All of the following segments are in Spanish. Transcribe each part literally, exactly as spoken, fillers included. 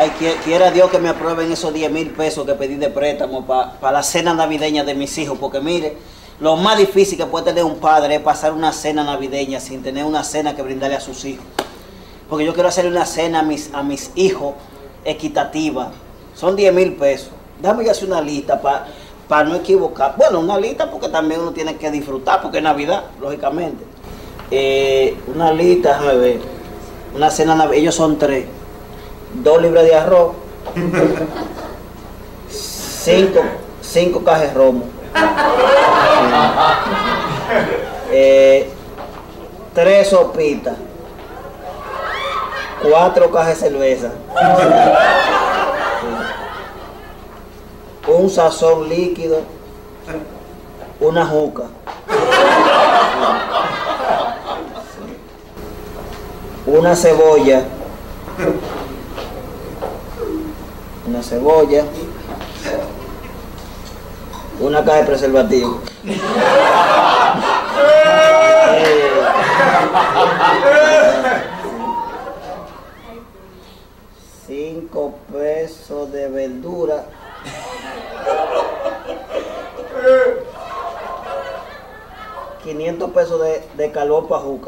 Ay, quiera Dios que me aprueben esos diez mil pesos que pedí de préstamo para pa la cena navideña de mis hijos, porque mire, lo más difícil que puede tener un padre es pasar una cena navideña sin tener una cena que brindarle a sus hijos. Porque yo quiero hacerle una cena a mis, a mis hijos equitativa. Son diez mil pesos. Déjame ya hacer una lista para pa no equivocar. Bueno, una lista porque también uno tiene que disfrutar, porque es Navidad, lógicamente. Eh, una lista, déjame ver. Una cena navideña, ellos son tres. Dos libras de arroz, cinco, cinco cajas de romo, eh, tres sopitas, cuatro cajas de cerveza, un sazón líquido, una juca, una cebolla, una cebolla, una caja de preservativo. eh, cinco pesos de verdura. quinientos pesos de, de carbón para juca.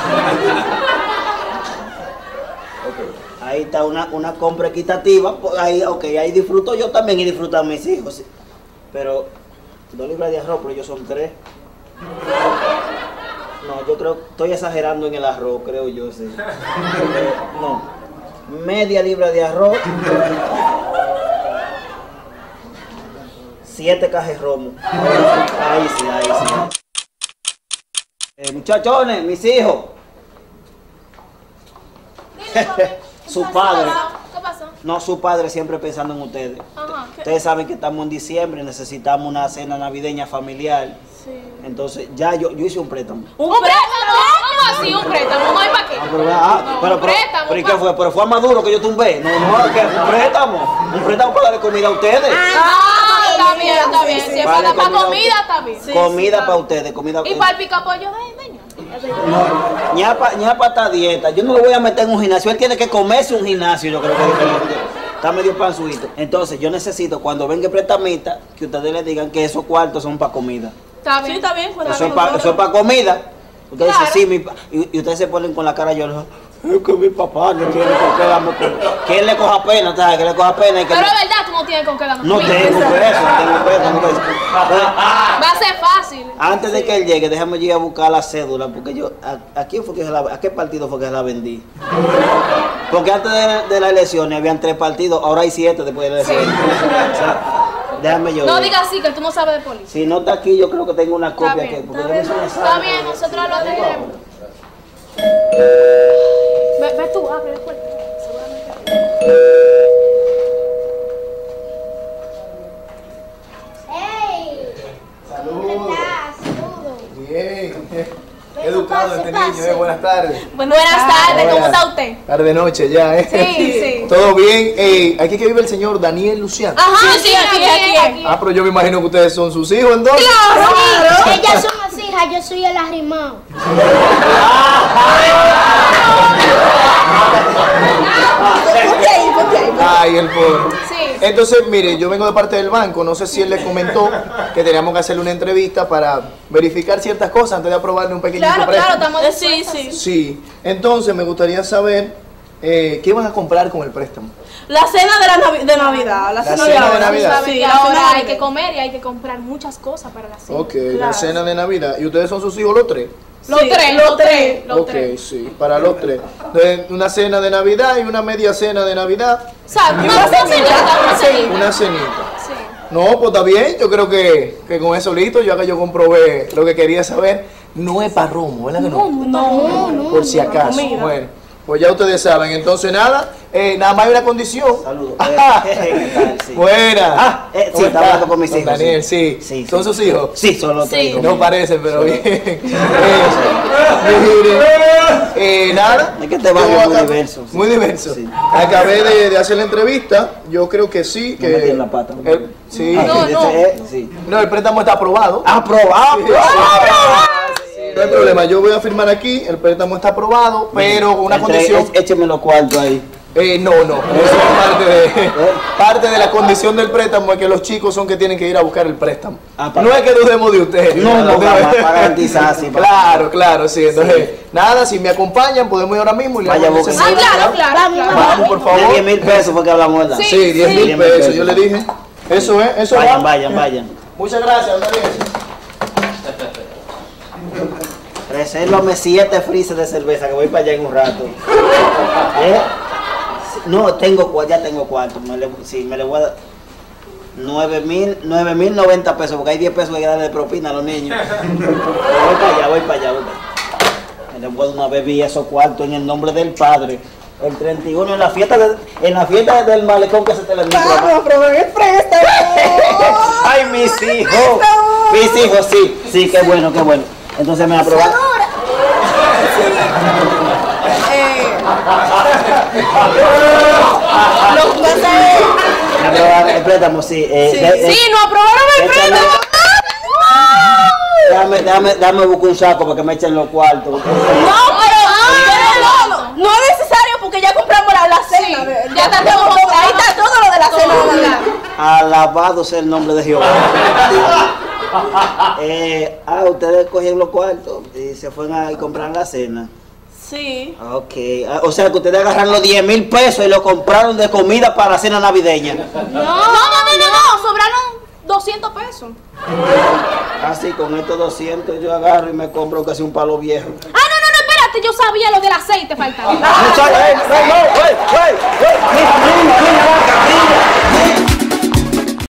Okay. Ahí está una, una compra equitativa, ahí, okay, ahí disfruto yo también y disfrutan mis hijos, sí. Pero dos libras de arroz, pero ellos son tres. No, yo creo, estoy exagerando en el arroz, creo yo, sí. Eh, no, media libra de arroz, siete cajas de romo. Ahí sí, ahí sí. Eh, muchachones, mis hijos. Su padre. ¿Qué pasó? No, su padre siempre pensando en ustedes. Ajá. Ustedes saben que estamos en diciembre, necesitamos una cena navideña familiar. Sí. Entonces, ya yo, yo hice un préstamo. ¿Un préstamo? ¿Cómo así un préstamo? No hay para qué. Ah, pero, ah, No, pero, un pero, préstamo, pero, ¿y qué pa. fue? Pero fue a Maduro que yo tumbé. No, no, ¿qué? Un préstamo. Un préstamo para darle comida a ustedes. Ah, está bien, está bien. Si es Vale, para, para comida comida, a está bien. ustedes. Comida para ustedes, comida. ¿Y para el picapollo de niño? No, ñapa, ñapa está a dieta. Yo no lo voy a meter en un gimnasio. Él tiene que comerse un gimnasio, yo creo que es diferente. Está medio panzuito. Entonces, yo necesito, cuando venga el prestamista, que ustedes le digan que esos cuartos son para comida. Está bien. Sí, está bien. Eso es para pa comida. Ustedes Claro. dicen, sí, mi pa y, y ustedes se ponen con la cara llorando. Es que mi papá no tiene con qué darme comida. Que él le coja pena, ¿sabes? Que le coja pena. Y que Pero no, es verdad, tú no tienes con qué darme no comida. tengo peso, no tengo peso. No tengo peso. Va a ser fácil. Antes de que él llegue, déjame yo ir a buscar la cédula, porque yo, ¿a, a quién fue que se la, a qué partido fue que se la vendí? Porque antes de, de las elecciones habían tres partidos, ahora hay siete después de las elecciones. O sea, déjame yo. No ver. digas así, que tú no sabes de policía. Si no está aquí, yo creo que tengo una Está copia bien, que, porque está yo me hice un bien, examen. está bien, nosotros lo atenderemos. Ve, ve tú, abre la puerta. ¡Ey! ¿Cómo estás? Saludos. Bien. Educado este niño, eh. Buenas tardes. Buenas tardes, ¿cómo Hola. está usted? Tarde noche ya, eh. Sí, sí. Todo bien. Eh, aquí que vive el señor Daniel Luciano. Ajá, sí, aquí, aquí, aquí. Ah, pero yo me imagino que ustedes son sus hijos entonces. Sí, ellas son las hijas, yo soy el arrimado. Ay, el pobre. Sí. Entonces, mire, yo vengo de parte del banco. No sé si él le comentó que teníamos que hacerle una entrevista para verificar ciertas cosas antes de aprobarle un pequeñito Claro, préstamo. claro, estamos sí, sí. Sí. Entonces, me gustaría saber eh, qué van a comprar con el préstamo. La cena de, la Navi- de Navidad. La, La cena, cena de ahora. Navidad. Sabe Sí, que la cena ahora de hay Navidad. que comer y hay que comprar muchas cosas para la cena. Ok, la Claro. cena de Navidad. ¿Y ustedes son sus hijos los tres? Los Sí, tres, los los tres, los Ok, tres. sí, para los tres. De- una cena de Navidad y una media cena de Navidad. ¿Sabes? Y Una una cenita, cenita, una sí. cenita. Una cenita. Sí. No, pues está bien. Yo creo que, que con eso listo, ya que yo comprobé lo que quería saber. No es para romo, ¿verdad que no? No, no. Por si acaso. comida. Bueno, pues ya ustedes saben. Entonces, nada, eh, nada más hay una condición. Saludos. Ajá. ¿Qué tal? Sí. Buena. Ah, eh, sí, ¿Cómo está está? hablando con mis Don hijos. Daniel, sí. Sí, ¿Son sí. sus hijos? Sí, son los tres Sí. hijos. No parecen, pero bien. Eh, mire, eh, nada. Es que este barrio Yo es muy acá- diverso, sí. Muy diverso. Sí. Acabé de, de hacer la entrevista. Yo creo que sí. No Que metí en la pata. el- sí. Ah, No, sí, no. este es- sí. No, el préstamo está aprobado. Aprobado. No hay problema. Yo voy a firmar aquí. El préstamo está aprobado, pero con una Entre- condición. é- Écheme los cuartos ahí. Eh, no, no, eso es parte de, parte de la condición del préstamo, es que los chicos son que tienen que ir a buscar el préstamo. Ah, para- No es que dudemos de ustedes. No, no, para- para garantizar, sí, para- Claro, claro, sí. Entonces, nada, si me acompañan, podemos ir ahora mismo y le Vaya, damos busquen. ese Ah, celular. claro, claro, claro. Vamos, por De favor. diez mil pesos porque hablamos, ¿verdad? Sí. Sí, diez mil diez mil pesos, pesos. yo le dije. Eso es, eso Vayan, va. vayan, vayan. Muchas gracias, una vez. Resérvame siete freezer de cerveza que voy para allá en un rato. ¿Eh? No, tengo cuarto, ya tengo cuarto. Me le, sí, me le voy a dar nueve mil, nueve mil noventa pesos, porque hay diez pesos que hay que darle de propina a los niños. Pero voy para allá, voy para allá, voy para allá. Me le voy a dar una bebida esos cuartos en el nombre del Padre. El treinta y uno en la fiesta de- en la fiesta del malecón que se te la Vamos, prueben el préstamo. Ay, mis hijos. Mis hijos, sí. Sí, qué bueno, qué bueno. Entonces me aprobaron. Eh, Lo que pasa es. Me aprobaron el préstamo, sí. eh, Sí, de- de- Sí, nos aprobaron el échame- préstamo. Déjame, déjame, déjame buscar un saco para que me echen los cuartos. No, pero, pero no, no, no es necesario porque ya compramos la, la cena. Sí, ya está todo, ahí está todo lo de la cena. Alabado sea el nombre de Jehová. Eh, ah, ustedes cogieron los cuartos y se fueron a comprar la cena. Sí. Ok, ah, o sea que ustedes agarraron los diez mil pesos y lo compraron de comida para la cena navideña. No, no, no, no, no, sobraron doscientos pesos. Así con estos doscientos yo agarro y me compro casi un palo viejo. Ah, no, no, no, espérate, yo sabía lo del aceite faltaba. Muchachos, ey, ey, ey, ey, ey, ey, niña, niña, niña, niña, niña.